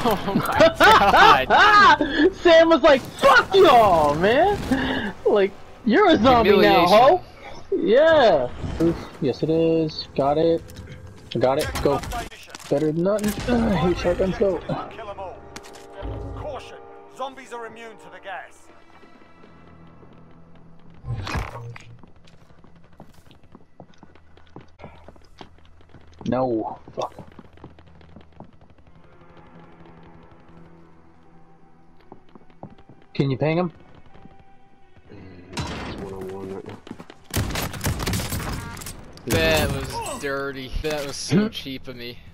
Oh my god! Sam was like, "Fuck y'all, man! Like, you're a zombie now, ho!" Yeah. Yes, it is. Got it. I got it. Go. Better than nothing. I hate shotguns though. Kill them all. Caution! Zombies are immune to the gas. No. Fuck. Can you ping him? It's one-on-one right now. That was dirty. That was so cheap of me.